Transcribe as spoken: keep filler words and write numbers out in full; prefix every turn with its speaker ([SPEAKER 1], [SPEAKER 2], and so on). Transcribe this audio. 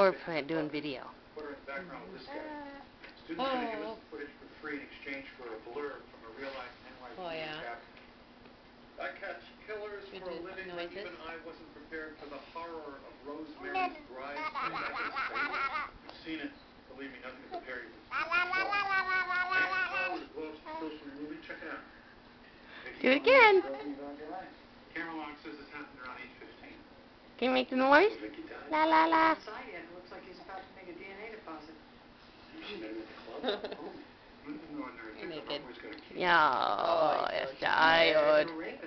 [SPEAKER 1] we're doing video.
[SPEAKER 2] Put her in the background with this guy. Students going to give us the footage for free in exchange for a blurb from a real-life N Y P D
[SPEAKER 3] Oh, yeah.
[SPEAKER 2] captain. I catch killers
[SPEAKER 3] Good
[SPEAKER 2] for a living, but
[SPEAKER 3] noises.
[SPEAKER 2] even I wasn't prepared for the horror of Rosemary's Bride. You've seen it. Believe me, nothing to compare you to. Check it out.
[SPEAKER 1] Do it again.
[SPEAKER 2] Camera log says this happened around eight fifteen.
[SPEAKER 1] Can you make the noise? La la la.
[SPEAKER 4] Inside yet. It looks like he's about to make a D N A deposit.
[SPEAKER 1] Yeah, yes, I would.